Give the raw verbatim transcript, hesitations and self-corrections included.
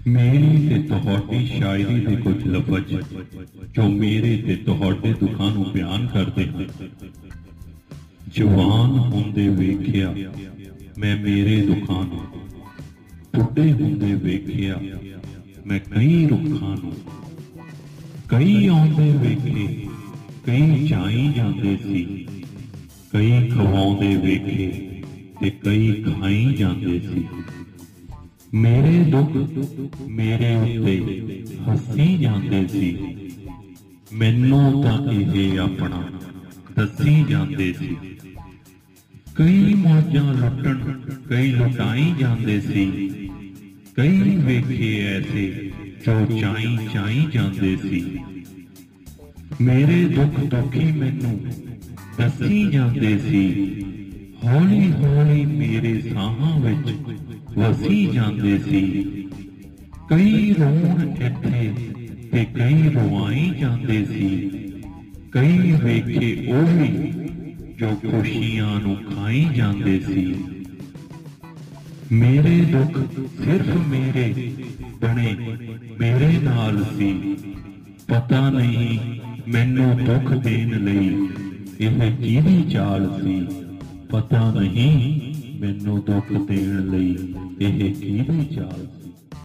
मेरी ते तुहाडी शायरी दे कुछ लफज जो मेरे ते तुहाडे दुखां नूं बयान करदे हैं। जवान हुंदे वेखिया मैं मेरे दुखां नूं, बुढ़े हुंदे वेखिया मैं कई रुखां नूं, कई आउंदे वेखे कई जाई जांदे सी, कई खवाउंदे वेखे ते कई खाई जांदे सी। मेरे दुख मेरे उत्ते हसी जांदे सी, मैनू तां इह अपना दसी जांदे सी। कई मौजां लुटण कई लुटाई जांदे सी, कई वेखे ऐसे जो चाई चाई जांदे सी। मेरे दुख दुखी मैनू दसी जांदे सी, हौली हौली मेरे साहां विच वसी जांदे सी। कई रोण इत्थे ते कई रुआई जांदे सी, कई वेखे ओह भी जो खुशियां नूं खाई जांदे सी। मेरे दुख सिर्फ मेरे बने मेरे नाल सी, पता नहीं मैनू दुख देण लई इह किहदी चाल सी। पता नहीं मैनू दुख देण लई इह किहदी चाल सी।